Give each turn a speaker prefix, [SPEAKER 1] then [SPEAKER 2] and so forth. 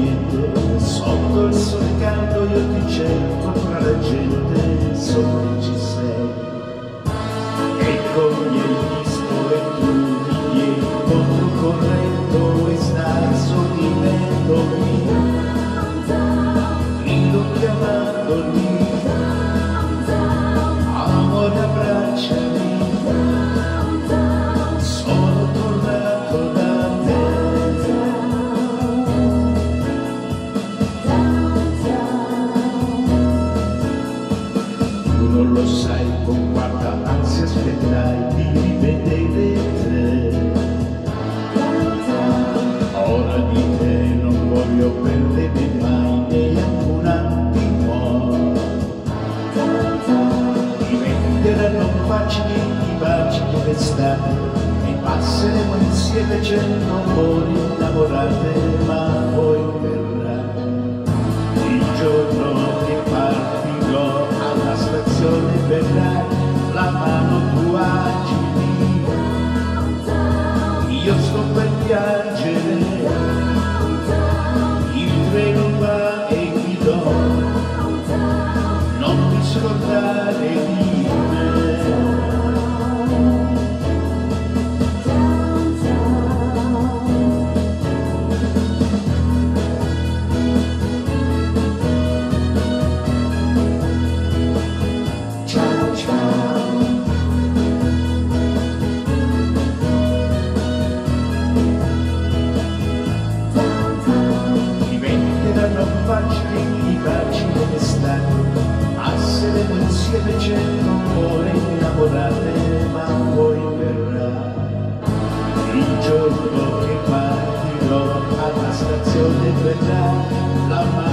[SPEAKER 1] niente, sotto il sole caldo io ti cerco tra la gente, so che ci sei. E cogli il disco e tu mi vieni controcorrendo e stai sorridendo mio, grido chiamandoti, amore abbracciami, sono tornato da te. Tu non lo sai con quanta ansia aspettai di rivedere te. Ora di te non voglio perdere mai neanche un attimo. Diventeranno facili i baci d'estate, e passeremo insieme 100 ore innamorate, ma poi verrà il giorno che partirò, alla stazione verrà la mano tua agili, io sto per piangere, il treno va e guidò, non ti scordare di me. Ciao ciao. Diventeranno facili i baci dell'estate, passeremo insieme 100 ore innamorate, ma poi verrà il giorno che partirò, alla stazione verrà la mano